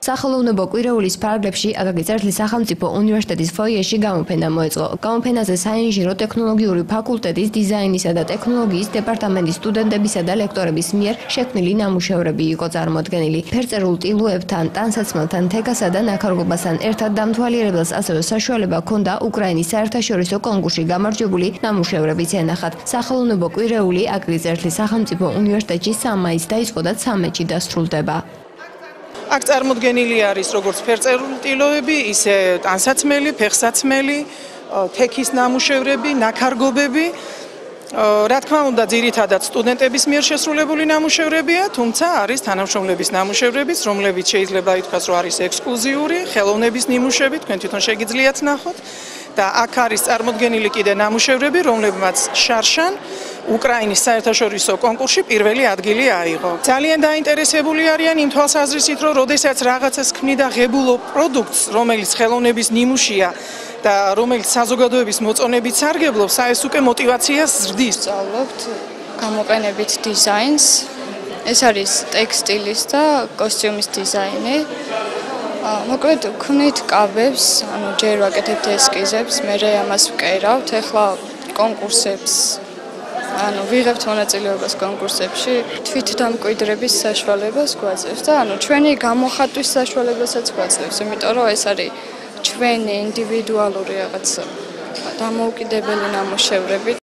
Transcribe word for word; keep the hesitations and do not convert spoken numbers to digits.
სახელოვნებო კვირეულის ფარგლებში აკაკი წერტლის სახელმწიფო უნივერსიტეტის ფოიეში გამოფენა მოეწყო. გამოფენაზე საინჟინრო ტექნოლოგიური ფაკულტეტის დიზაინისა და ტექნოლოგიის დეპარტამენტის სტუდენტებისა და ლექტორების მიერ შექმნილი ნამუშევრები იყო წარმოდგენილი. ფერწერულ ტილოებთან, ტანსაცმელთან, თეკასა და ნაქარგობასთან ერთად დამთვალიერებელს ასევე საშუალება ჰქონდა უკრაინის საერთაშორისო კონკურსში გამარჯვებული ნამუშევრებიც ენახათ. სახელოვნებო კვირეული აკაკი წერტლის სახელმწიფო უნივერსიტეტში სამ მაისს დაიწყო და ცამეტში დასრულდება. აქ წარმოდგენილი არის როგორც ფერწერული ტილოები, ისე ტანსაცმელი, ფეხსაცმელი, თექის ნამუშევრები, ნაქარგობები. რა თქმა უნდა, ძირითადად სტუდენტების მიერ შესრულებული ნამუშევრებია, თუმცა არის თანამშრომლების ნამუშევრებიც, რომლებიც შეიძლება ითქვას, რომ არის ექსკლუზიური, ხელოვნების ნიმუშები, თქვენ თვითონ შეგიძლიათ ნახოთ. და აქ არის წარმოდგენილი კიდე ნამუშევრები, რომლებმაც შარშან უკრაინის საერთაშორისო კონკურსში პირველი ადგილი აიღო. ძალიან დაინტერესებული არიან იმ თვალსაზრისით, რომ როდესაც რაღაცას ქმნიდა ღებულო პროდუქტს, რომელიც ხელოვნების ნიმუშია და რომელიც საზოგადოების მოწონებით სარგებლობს, ეს უკვე мотивაციას ზრდის. სწავლობთ გამოყენებით დიზაინს. ეს არის ტექსტილის და კოსტიუმის დიზაინი. მოკლედ ვქნით კაბებს, ანუ ჯერ ვაკეთებთ ესკიზებს, მერე ამას ვკერავთ, ახლა კონკურსებს, ანუ ვიღებთ მონაწილეობას კონკურსებში, თვითდამკვიდრების საშუალებას გვაძლევს და ანუ ჩვენი გამოხატვის საშუალებასაც გვაძლევს, იმიტომ რომ ეს არის ჩვენი ინდივიდუალური რაღაც დამოუკიდებელი ნამუშევრები.